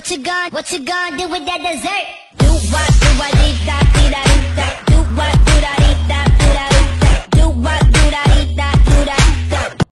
what you gonna do with that dessert? Do what, dee da.